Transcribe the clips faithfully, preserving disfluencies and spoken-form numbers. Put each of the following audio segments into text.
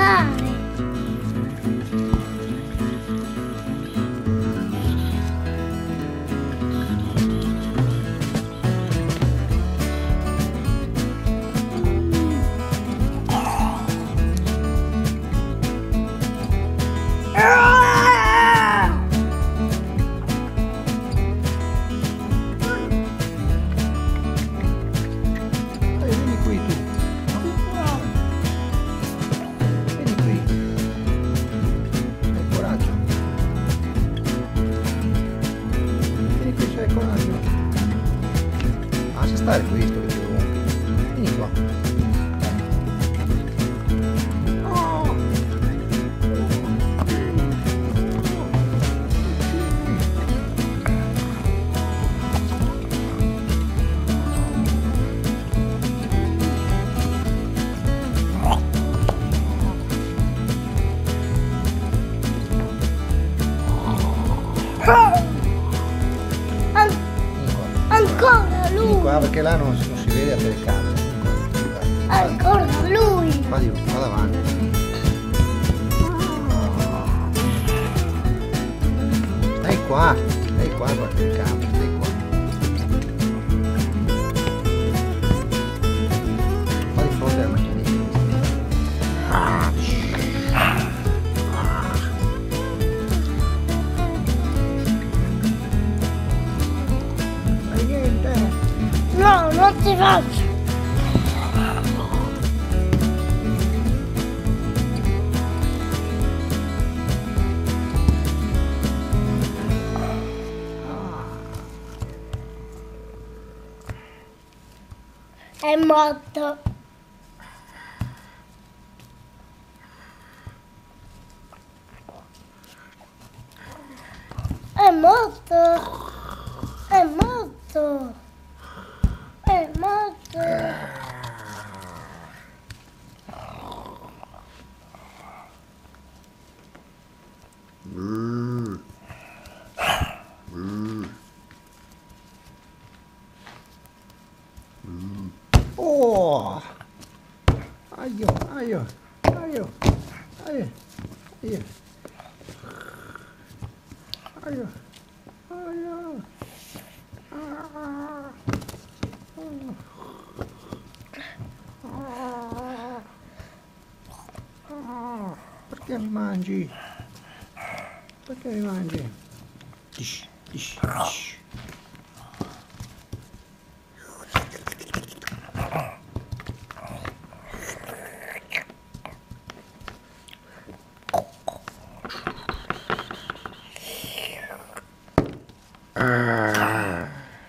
giocare. Stare questo che devo. Vieni qua. Oh. An ancora lui. Vieni qua perché là non, non si vede a telecamera. Ancora lui. Va di va davanti. Stai qua, stai qua con la telecamera, stai qua. Va di fronte alla macchinetta. Fai niente. No, non ti faccio. È morto. È morto. È morto. È morto. Mm. Mm. Mm. Oh! Aio, aio, aio, aio, aio, aio, aio. Ah. Ah. Ah. Perché mi mangi? Perché mi mangi? Dish, dish, dish. Ah.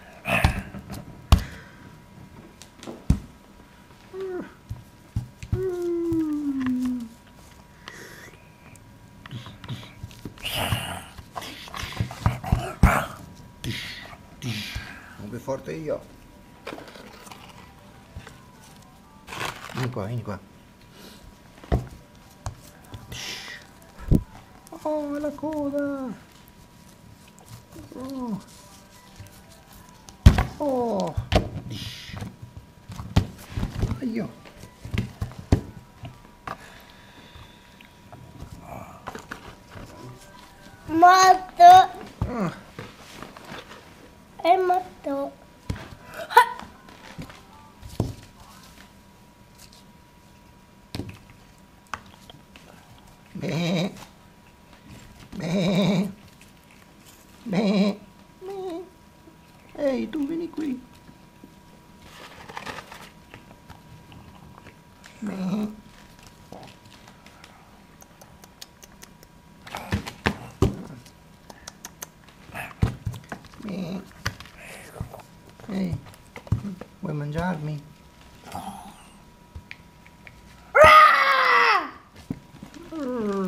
Non più forte io. Vieni qua, vieni qua. Oh, la coda. Oh. Oh. Aio. Morto. Ah. È morto. Beh. Beh. Beh. Beh. Ehi, tu vieni qui. Beh. Beh. Ehi, vuoi mangiarmi? Mm.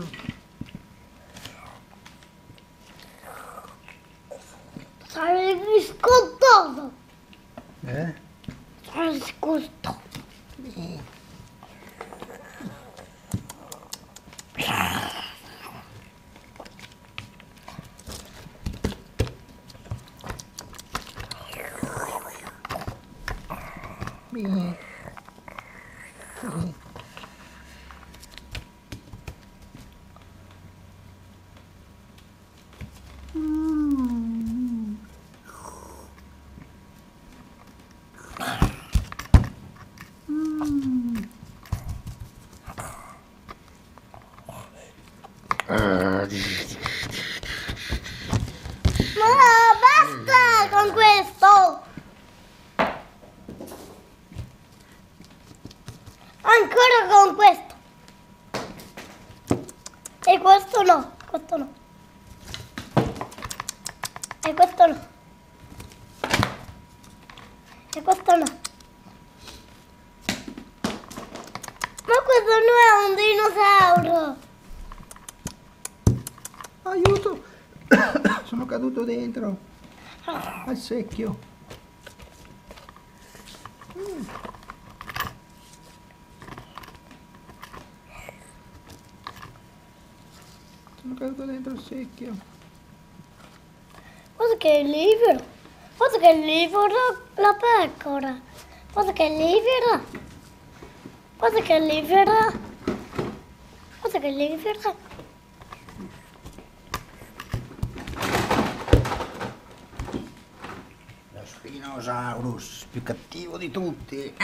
Sarei scontato. Eh? Sarei scontato. Beh. Beh. no, questo no. E questo no. E questo no. Ma questo non è un dinosauro. Aiuto! Sono caduto dentro al secchio. Mm. Sono caduto dentro il secchio. Guarda che è libero. Guarda che è libera la pecora. Guarda che è libera. Guarda che è libera. Guarda che è libera. Lo Spinosaurus, più cattivo di tutti.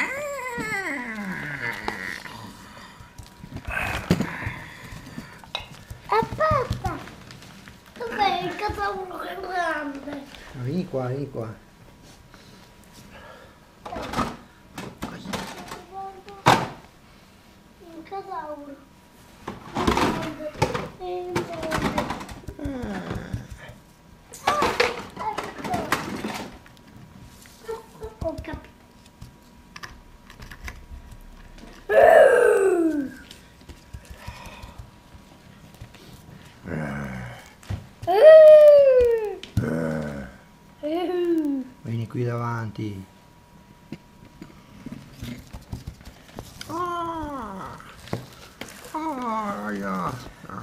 Aspetta. Dov'è il casauro grande? Vieni qua, vieni qua. Il casauro. Ho capito. Vieni qui davanti. Ah. Ah, yeah.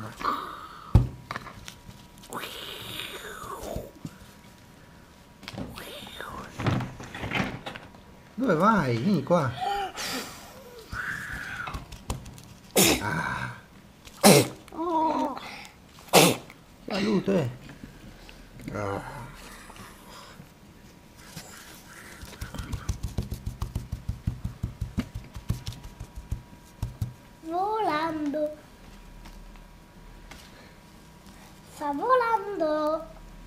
Dove vai? Vieni qua. Ah. Oh. Salute. Ah. Volando. Sta volando.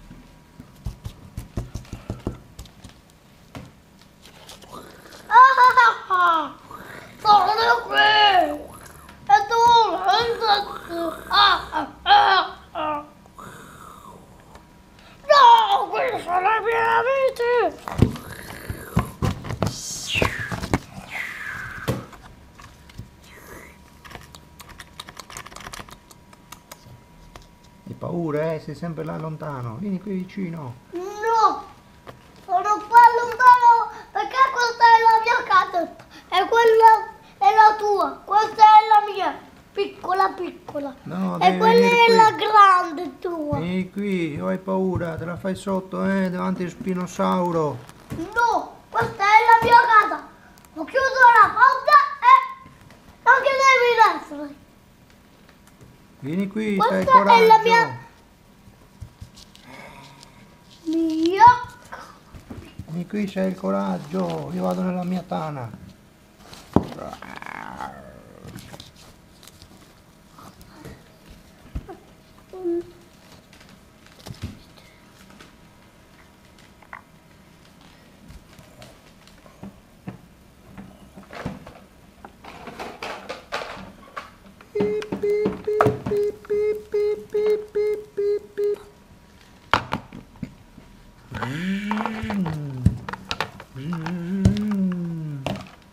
Ah! Sono qui! E tu volando! Ah, ah, ah, ah. No! Quelli sono i miei amici! Hai paura, eh? Sei sempre là lontano. Vieni qui vicino. No! Sono qua lontano perché questa è la mia casa e quella è la tua, questa è la mia, piccola piccola. No, E devi quella venire è qui. la grande tua. Vieni qui, o hai paura? Te la fai sotto, eh? Davanti al spinosauro. No, questa è la mia casa. Ho chiuso la porta e anche devi essere. Vieni qui, stai Questa coraggio. è la mia... Mia... Vieni qui, c'hai il coraggio. Io vado nella mia tana. Beep, beep, beep, beep, beep, beep, beep, beep, beep, beep. Mm. Mm.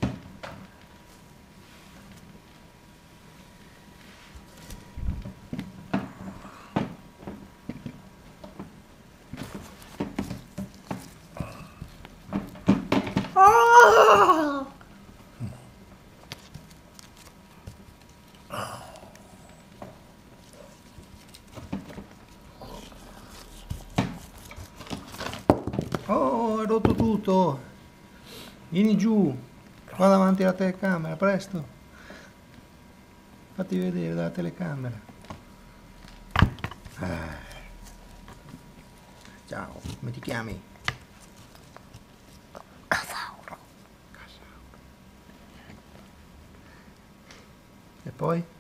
Ah! Oh, hai rotto tutto. Vieni giù. Va davanti alla telecamera, presto. Fatti vedere dalla telecamera. Ah. Ciao, come ti chiami? Casauro. E poi?